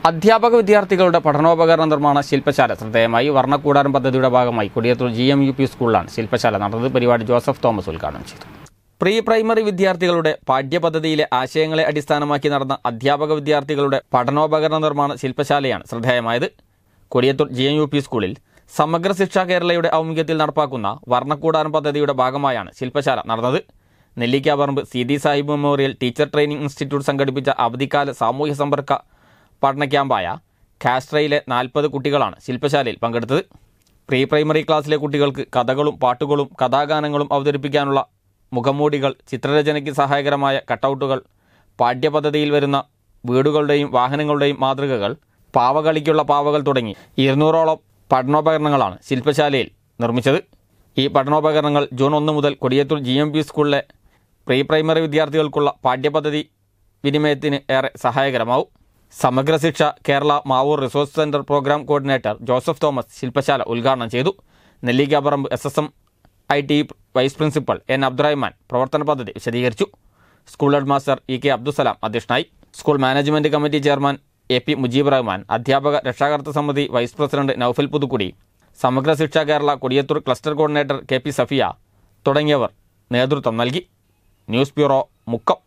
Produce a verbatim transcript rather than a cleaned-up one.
അധ്യാപക വിദ്യാർത്ഥികളുടെ പഠനോപകരണ നിർമ്മാണ ശില്പശാല ശ്രദ്ധേയമായി വർണ്ണക്കൂടാരം പദ്ധതിയുടെ ഭാഗമായി Kodiyathur G M U P സ്കൂളിലാണ് ശില്പശാല നടന്നത്. പരിപാടി ജോസഫ് തോമസ് ഉദ്ഘാടനം ചെയ്തു. പ്രീ പ്രൈമറി വിദ്യാർത്ഥികളുടെ പാഠ്യപദ്ധതിയിലെ ആശയങ്ങളെ അടിസ്ഥാനമാക്കി നടന്ന അധ്യാപക വിദ്യാർത്ഥികളുടെ പഠനോപകരണ നിർമ്മാണ ശില്പശാലയാണ് ശ്രദ്ധേയമായത്. Kodiyathur G M U P സ്കൂളിൽ സമഗ്ര ശിക്ഷ കേരളയുടെ ആഭിമുഖ്യത്തിൽ നടപ്പാക്കുന്ന വർണ്ണക്കൂടാരം പദ്ധതിയുടെ ഭാഗമായാണ് ശില്പശാല നടന്നത്. Nellikkaparamba Seethi Sahib memorial teacher training institute സംഘടിപ്പിച്ച അവധിക്കാല സാമൂഹ്യ സമ്പർക്ക പഠന ക്യാമ്പായ കാസ്ട്രയിലെ നാൽപ്പത് കുട്ടികളാണ് ശില്പശാലയിൽ പങ്കെടുത്തത്. പ്രീ പ്രൈമറി ക്ലാസ്സിലെ കുട്ടികൾക്ക് കഥകളും പാട്ടുകളും കഥാഗാനങ്ങളും അവതരിപ്പിക്കാനുള്ള മുഖംമൂടികൾ, ചിത്രരചനയ്ക്ക് സഹായകരമായ കട്ടൗട്ടുകൾ, പാഠ്യപദ്ധതിയിൽ വരുന്ന വീടുകളുടെയും വാഹനങ്ങളുടെയും മാതൃകകൾ, പാവകളിക്കുള്ള പാവകൾ തുടങ്ങി ഇരുന്നൂറോളം പഠനോപകരണങ്ങളാണ് ശില്പശാലയിൽ നിർമ്മിച്ചത്. ഈ പഠനോപകരണങ്ങൾ ജൂൺ ഒന്ന് മുതൽ കൊടിയത്തൂർ ജി എം പി സ്കൂളിലെ പ്രീ പ്രൈമറി വിദ്യാർത്ഥികൾക്കുള്ള പാഠ്യപദ്ധതി വിനിമയത്തിന് ഏറെ സഹായകരമാവും. Samagra Shiksha Kerala Mavoor resource centre programme coordinator Joseph Thomas ശില്പശാല ഉദ്ഘാടനം ചെയ്തു. Nellikkaparamba S S M I T vice principal N Abdurahman പ്രവർത്തന പദ്ധതി വിശദീകരിച്ചു. School head master E K Abdussalam അധ്യക്ഷനായി. School management committee chairman A P Mujeeb Rahman, അധ്യാപക രക്ഷാകർതൃ സമിതി vice president Noufal Puthukkudi, Samagra Shiksha Kerala Kodiyathur cluster coordinator K P Safiya തുടങ്ങിയവർ നേതൃത്വം നൽകി. News bureau, Mukkam.